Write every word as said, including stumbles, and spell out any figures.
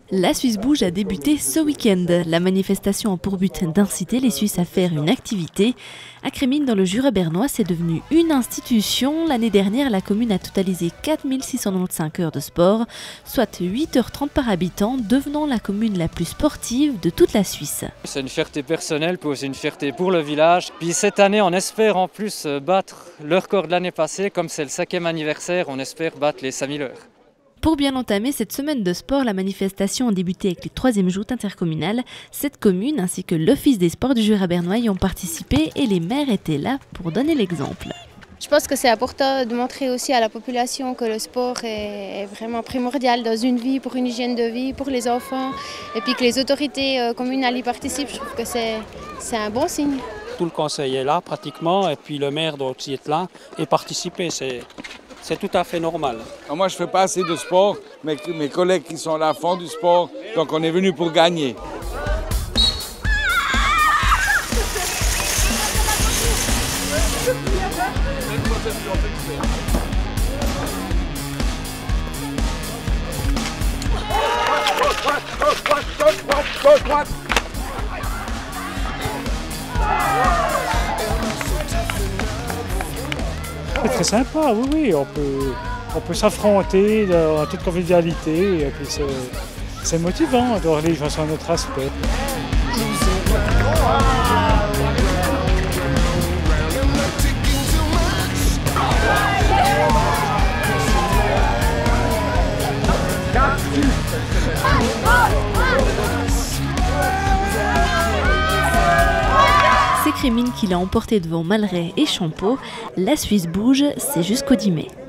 La Suisse bouge a débuté ce week-end. La manifestation a pour but d'inciter les Suisses à faire une activité. À Crémines, dans le Jura bernois, c'est devenu une institution. L'année dernière, la commune a totalisé quatre mille six cent quatre-vingt-quinze heures de sport, soit huit heures trente par habitant, devenant la commune la plus sportive de toute la Suisse. C'est une fierté personnelle, puis aussi une fierté pour le village. Puis cette année, on espère en plus battre le record de l'année passée. Comme c'est le cinquième anniversaire, on espère battre les cinq mille heures. Pour bien entamer cette semaine de sport, la manifestation a débuté avec les troisièmes joutes intercommunales. Cette commune ainsi que l'Office des sports du Jura bernois y ont participé et les maires étaient là pour donner l'exemple. Je pense que c'est important de montrer aussi à la population que le sport est vraiment primordial dans une vie, pour une hygiène de vie, pour les enfants. Et puis que les autorités communales y participent, je trouve que c'est un bon signe. Tout le conseil est là pratiquement et puis le maire doit aussi être là et participer. C'est tout à fait normal. Moi, je ne fais pas assez de sport, mais mes collègues qui sont là font du sport, donc on est venu pour gagner. C'est très sympa, oui, oui, on peut, on peut s'affronter en toute convivialité, et puis c'est motivant de voir les gens sur notre aspect. C'est Crémines qui l'a emporté devant Malray et Champeau. La Suisse bouge, c'est jusqu'au dix mai.